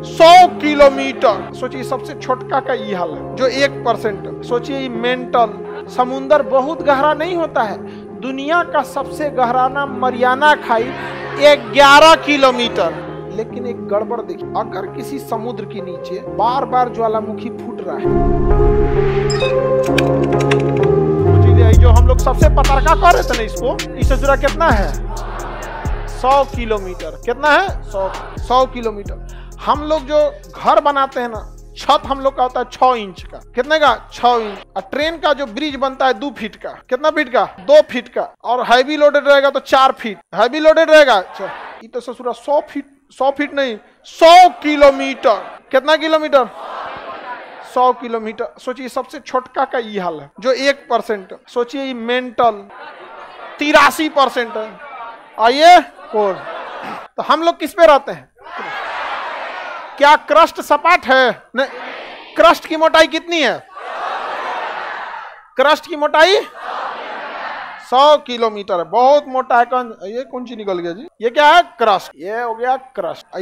100 kilometre. सोचिए सबसे छोटका का ये हाल है जो 1%। सोचिए मेंटल। समुंदर बहुत गहरा नहीं होता है। दुनिया का सबसे गहरा नाम मरियाना खाई 11 किलोमीटर। लेकिन एक गड़बड़ देखिए, अगर किसी समुद्र के नीचे बार बार ज्वालामुखी फूट रहा है, जो हम लोग सबसे पतरका कर रहे थे ना, इससे जुड़ा कितना है 100 किलोमीटर। कितना है 100 किलोमीटर। हम लोग जो घर बनाते हैं ना, छत हम लोग का होता है 6 इंच का। कितने का 6 इंच। और ट्रेन का जो ब्रिज बनता है 2 फीट का। कितना फीट का 2 फीट का। और हैवी लोडेड रहेगा तो 4 फीट हैवी लोडेड रहेगा। ये तो ससुरा 100 फीट नहीं 100 किलोमीटर। कितना किलोमीटर 100 किलोमीटर। सोचिए सबसे छोटका का ये हाल है जो 1%। सोचिए मेंटल 83% है। आइए कोर। तो हम लोग किस पे रहते हैं? क्या क्रस्ट सपाट है? नहीं। क्रस्ट की मोटाई कितनी है? क्रस्ट की मोटाई 100 किलोमीटर है। बहुत मोटा है। ये कौन सी निकल गया जी? ये क्या है? क्रस्ट। ये हो गया क्रस्ट।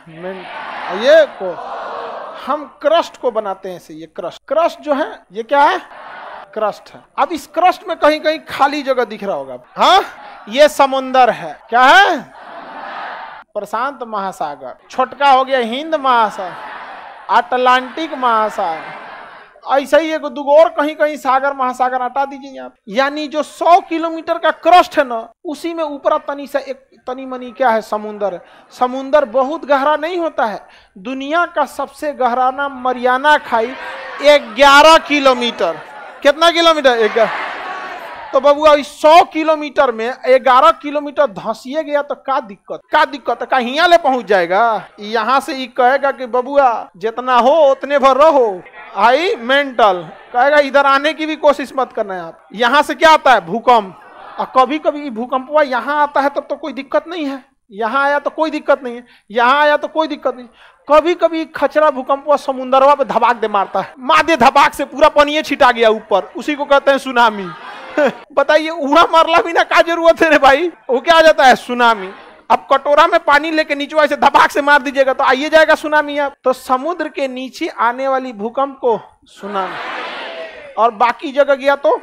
ये को हम क्रस्ट को बनाते हैं इसे। ये क्रस्ट जो है ये क्या है? क्रस्ट है। अब इस क्रस्ट में कहीं कहीं खाली जगह दिख रहा होगा। हाँ, ये समुंदर है। क्या है? प्रशांत महासागर। छोटका हो गया हिंद महासागर, अटलांटिक महासागर। ऐसा ही एक दुगो और कहीं कहीं सागर महासागर हटा दीजिए आप। यानी जो 100 किलोमीटर का क्रस्ट है ना, उसी में ऊपर तनी सा एक तनी मनी क्या है? समुंदर है। समुंदर बहुत गहरा नहीं होता है। दुनिया का सबसे गहरा नाम मरियाना खाई 11 किलोमीटर। कितना किलोमीटर? 11। तो बबुआ 100 किलोमीटर में 11 किलोमीटर धंसिए गया तो का दिक्कत है? कहीं ले पहुंच जाएगा। यहाँ से ये कहेगा कि बबुआ जितना हो उतने भर रहो। आई मेंटल कहेगा इधर आने की भी कोशिश मत करना है आप। यहाँ से क्या आता है? भूकंप। और कभी कभी भूकंप हुआ यहाँ आता है तब तो कोई दिक्कत नहीं है। यहाँ आया तो कोई दिक्कत नहीं है। यहाँ आया तो कोई दिक्कत नहीं। कभी कभी खचरा भूकंप हुआ समुंदरवा पे धबाक दे मारता है। मादे धबाक से पूरा पानी छिटा गया ऊपर। उसी को कहते हैं सुनामी। बताइए उड़ा मरला भी ना, क्या जरूरत है रे भाई? वो क्या आ जाता है? सुनामी। अब कटोरा में पानी लेके नीचे से धबाक से मार दीजिएगा तो आइए जाएगा सुनामी। अब तो समुद्र के नीचे आने वाली भूकंप को सुनामी। और बाकी जगह गया तो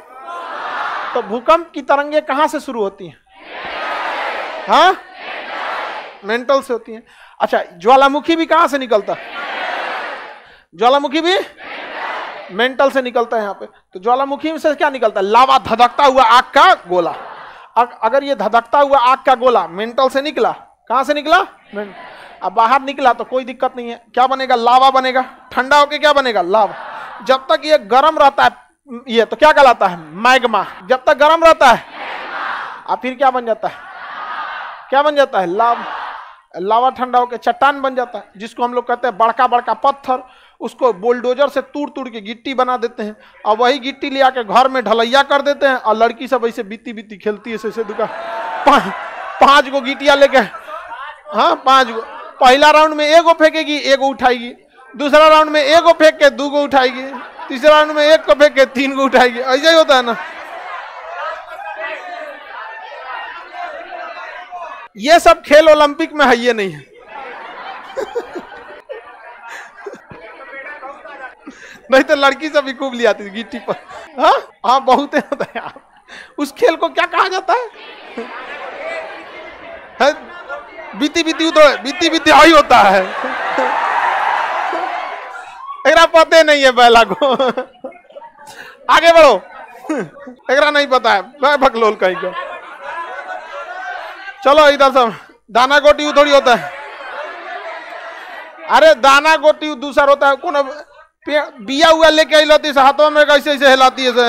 भूकंप की तरंगे कहां से शुरू होती हैं? हाँ, मेंटल से होती हैं। अच्छा, ज्वालामुखी भी कहां से निकलता? ज्वालामुखी भी मेंटल से निकलता है यहाँ पे। तो ज्वालामुखी में से क्या निकलता है? लावा, धधकता हुआ आग का गोला। अगर ये धधकता हुआ आग का गोला मेंटल से निकला, कहां से निकला? अब बाहर निकला तो कोई दिक्कत नहीं है। क्या बनेगा? लावा बनेगा। ठंडा होके क्या बनेगा? लावा। जब तक ये गर्म रहता है ये तो क्या कहलाता है? मैग्मा। जब तक गर्म रहता है अब फिर क्या बन जाता है? क्या बन जाता है? लावा ठंडा होकर चट्टान बन जाता है, जिसको हम लोग कहते हैं बड़का बड़का पत्थर। उसको बुलडोजर से तूड़ के गिट्टी बना देते हैं और वही गिट्टी ले आके घर में ढलैया कर देते हैं। और लड़की सब ऐसे बीती खेलती है ऐसे दुका 5 गो गिट्टियां लेके। हाँ, 5 गो। पहला राउंड में 1 गो फेंकेगी, 1 गो उठाएगी। दूसरा राउंड में 1 गो फेंक के 2 गो उठाएगी। तीसरे राउंड में 1 को फेंक के 3 गो उठाएगी। ऐसा ही होता है ना। ये सब खेल ओलंपिक में है, ये नहीं है। नहीं तो लड़की सब भी खूब ले आती थी गिट्टी पर। हाँ, बहुत होता है यार। उस खेल को क्या कहा जाता है? बीती आई होता है। एकरा पते नहीं है पहला को। आगे बढ़ो। एकरा नहीं पता है, मैं भकलोल कहीं का। चलो इधर सब। दाना गोटी थोड़ी होता है। अरे दाना गोटी दूसरा होता है। कौन बिया हुआ लेके आई लाती है हाथों में, कैसे ऐसे हिलाती है।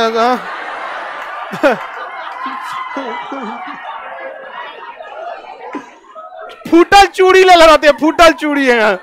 फूटल चूड़ी ले लगाती है। फूटल चूड़ी है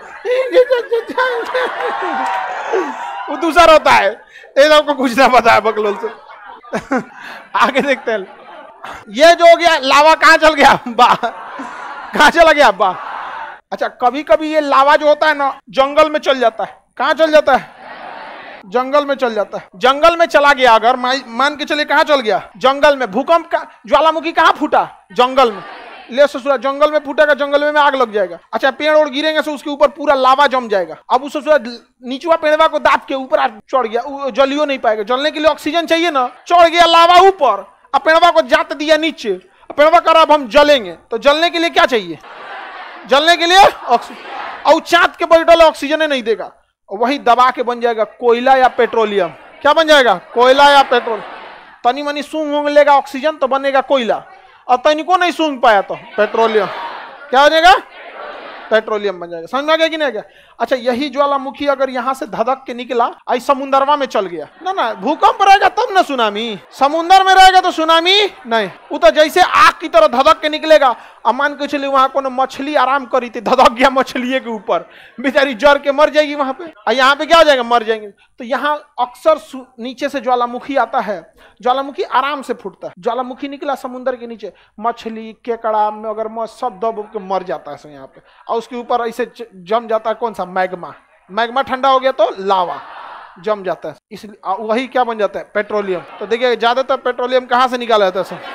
वो दूसरा होता है। ये आपको कुछ ना पता है बकलोल से। आगे देखते हैं। ये जो हो गया लावा, कहाँ चल गया? कहाँ चला गया? अच्छा, कभी कभी ये लावा जो होता है ना जंगल में चल जाता है। कहाँ चल जाता है? जंगल में चल जाता है। जंगल में चला गया अगर मान के चलिए, कहाँ चल गया? जंगल में। भूकंप का ज्वालामुखी कहाँ फूटा? जंगल में। ले ससुरा जंगल में फूटेगा, जंगल में आग लग जाएगा। अच्छा पेड़ और गिरेंगे तो उसके ऊपर पूरा लावा जम जाएगा। अब उस ससुरा नीचवा पेड़वा को दाब के ऊपर चढ़ गया, जलियो नहीं पाएगा। जलने के लिए ऑक्सीजन चाहिए ना, चढ़ गया लावा ऊपर, अब पेड़वा को जात दिया नीचे, पेड़वा कर अब हम जलेंगे। तो जलने के लिए क्या चाहिए? जलने के लिए ऑक्सीजन। और चाँद के बैठल ऑक्सीजन नहीं देगा, वही दबा के बन जाएगा कोयला या पेट्रोलियम। क्या बन जाएगा? कोयला या पेट्रोल। तनी मनी सूंघ होंगे लेगा ऑक्सीजन तो बनेगा कोयला, और तनिको नहीं सूंघ पाया तो पेट्रोलियम। क्या हो जाएगा? पेट्रोलियम बन जाएगा। समझ में आ गया कि नहीं गया? अच्छा यही ज्वालामुखी अगर यहाँ से धधक के निकला आई समुंदरवा में चल गया ना, भूकंप रहेगा तब ना सुनामी। समुंदर में रहेगा तो सुनामी नहीं। वो तो जैसे आग की तरह धधक के निकलेगा। अब मान के चलिए वहां को मछली आराम करी थी, धधक गया मछली के ऊपर, बेचारी जर के मर जाएगी वहां पे। और यहाँ पे क्या हो जाएगा? मर जाएंगे। तो यहाँ अक्सर नीचे से ज्वालामुखी आता है, ज्वालामुखी आराम से फूटता है। ज्वालामुखी निकला समुद्र के नीचे, मछली केकड़ा मगरमच्छ सब दब के मर जाता है यहाँ पे। और उसके ऊपर ऐसे जम जाता है कौन सा? मैग्मा। मैग्मा ठंडा हो गया तो लावा जम जाता है, इसलिए वही क्या बन जाता है? पेट्रोलियम। तो देखिए ज्यादातर पेट्रोलियम कहाँ से निकाला जाता है?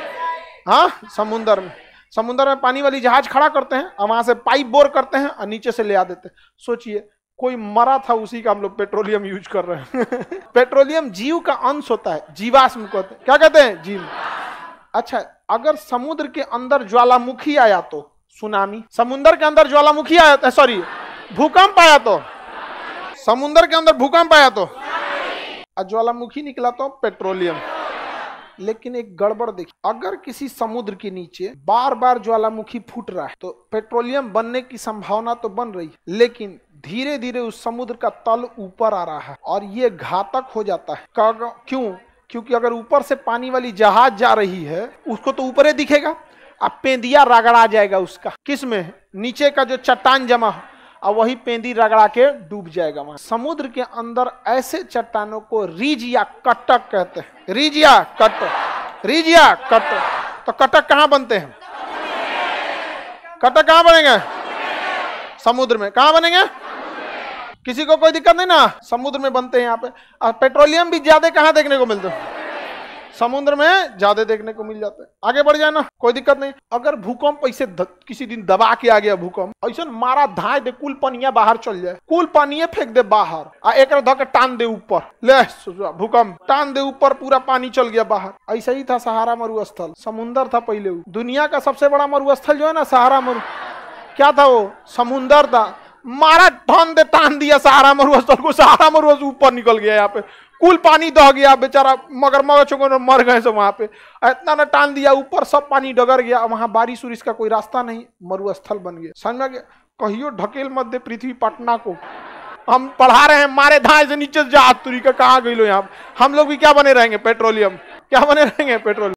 हाँ, समुद्र में। समुद्र में पानी वाली जहाज खड़ा करते हैं और वहां से पाइप बोर करते हैं और नीचे से ले आ देते हैं। सोचिए कोई मरा था, उसी का हम लोग पेट्रोलियम यूज कर रहे हैं। पेट्रोलियम जीव का अंश होता है, जीवाश्म कहते हैं। क्या कहते हैं? जीव। अच्छा अगर समुद्र के अंदर ज्वालामुखी आया तो सुनामी। समुद्र के अंदर ज्वालामुखी आया, सॉरी भूकंप आया तो, समुद्र के अंदर भूकंप आया तो, ज्वालामुखी निकला तो पेट्रोलियम। लेकिन एक गड़बड़ देखिए, अगर किसी समुद्र के नीचे बार बार ज्वालामुखी फूट रहा है तो पेट्रोलियम बनने की संभावना तो बन रही है, लेकिन धीरे धीरे उस समुद्र का तल ऊपर आ रहा है और ये घातक हो जाता है। क्यों? क्योंकि अगर ऊपर से पानी वाली जहाज जा रही है उसको तो ऊपर ही दिखेगा, अब पेंदिया रगड़ा जाएगा उसका। किस में? नीचे का जो चट्टान जमा हो, और वही पेंदी रगड़ा के डूब जाएगा वहां। समुद्र के अंदर ऐसे चट्टानों को रीज या कटक कहते हैं। रीज या कटक, रीज या कटक। तो कटक कहाँ बनते हैं? कटक कहाँ बनेंगे? समुद्र में। कहाँ बनेंगे? किसी को कोई दिक्कत नहीं ना, समुद्र में बनते हैं यहाँ पे। और पेट्रोलियम भी ज्यादा कहाँ देखने को मिलते हैं? समुद्र में ज्यादा देखने को मिल जाते हैं। आगे बढ़ जाए ना, कोई दिक्कत नहीं। अगर भूकंप ऐसे किसी दिन दबा के आ गया, भूकंप ऐसा मारा धाए दे, कुल पनिया बाहर चल जाए, कुल पानी फेंक दे बाहर, आ एक धके टान दे ऊपर, ले भूकंप टान दे ऊपर, पूरा पानी चल गया बाहर। ऐसा ही था सहारा मरुस्थल। समुन्दर था पहले, दुनिया का सबसे बड़ा मरुस्थल जो है ना सहारा मरु, क्या था वो? समुन्दर था। मारा ठान दे तान दिया सहारा मरुस्थल को, सहारा मरुस्थल ऊपर निकल गया, यहाँ पे कुल पानी दह गया, बेचारा मगरमच्छ मर गए सब वहां पे। इतना न टान दिया ऊपर, सब पानी डगर गया, वहां बारिश उरिश का कोई रास्ता नहीं, मरुस्थल बन गया। समझ में गया? कहियो ढकेल मत दे पृथ्वी पटना को। हम पढ़ा रहे हैं मारे धाए से नीचे जहाज तुरी का, कहाँ गई लो यहाँ। हम लोग भी क्या बने रहेंगे? पेट्रोलियम। क्या बने रहेंगे? पेट्रोलियम।